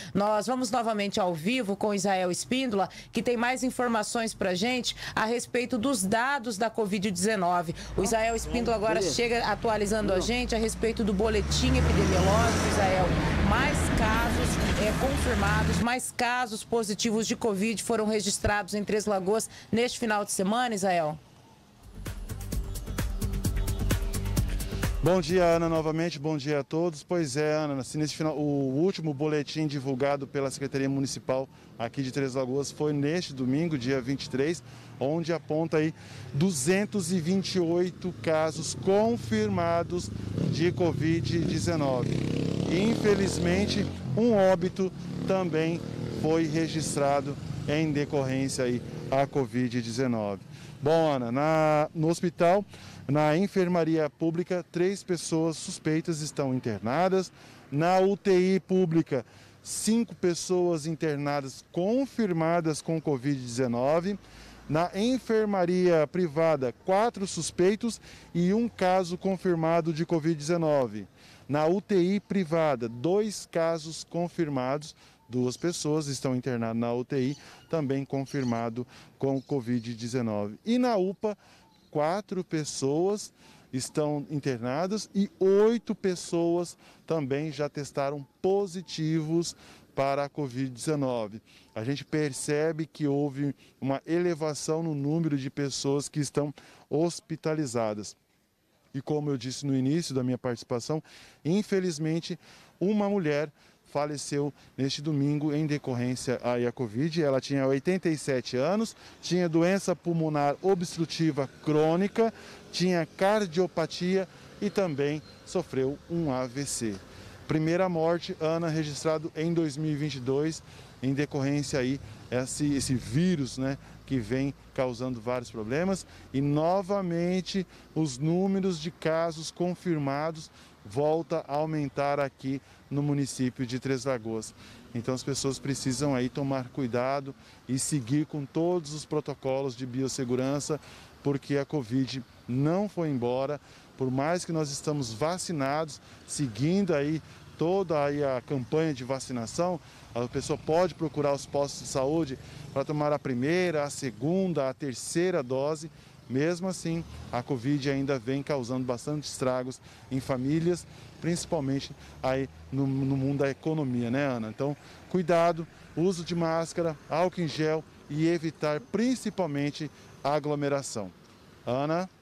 Nós vamos novamente ao vivo com Israel Espíndola, que tem mais informações pra gente a respeito dos dados da Covid-19. O Israel Espíndola agora chega atualizando a gente a respeito do boletim epidemiológico, Israel. Mais casos confirmados, mais casos positivos de Covid foram registrados em Três Lagoas neste final de semana, Israel? Bom dia, Ana, novamente, bom dia a todos. Pois é, Ana, nesse final, o último boletim divulgado pela Secretaria Municipal aqui de Três Lagoas foi neste domingo, dia 23, onde aponta aí 228 casos confirmados de Covid-19. Infelizmente, um óbito também foi registrado em decorrência aí à Covid-19. Bom, Ana, no hospital, na enfermaria pública, 3 pessoas suspeitas estão internadas. Na UTI pública, 5 pessoas internadas confirmadas com Covid-19. Na enfermaria privada, 4 suspeitos e 1 caso confirmado de Covid-19. Na UTI privada, 2 casos confirmados. 2 pessoas estão internadas na UTI, também confirmado com Covid-19. E na UPA, 4 pessoas estão internadas e 8 pessoas também já testaram positivos para a Covid-19. A gente percebe que houve uma elevação no número de pessoas que estão hospitalizadas. E como eu disse no início da minha participação, infelizmente, uma mulher faleceu neste domingo em decorrência à Covid. Ela tinha 87 anos, tinha doença pulmonar obstrutiva crônica, tinha cardiopatia e também sofreu um AVC. Primeira morte, Ana, registrado em 2022, em decorrência aí esse vírus, né, que vem causando vários problemas. E novamente os números de casos confirmados volta a aumentar aqui no município de Três Lagoas. Então as pessoas precisam aí tomar cuidado e seguir com todos os protocolos de biossegurança, porque a Covid não foi embora. Por mais que nós estamos vacinados, seguindo aí toda aí a campanha de vacinação, a pessoa pode procurar os postos de saúde para tomar a primeira, a segunda, a terceira dose. Mesmo assim, a Covid ainda vem causando bastante estragos em famílias, principalmente aí no mundo da economia, né, Ana? Então, cuidado, uso de máscara, álcool em gel e evitar principalmente a aglomeração. Ana?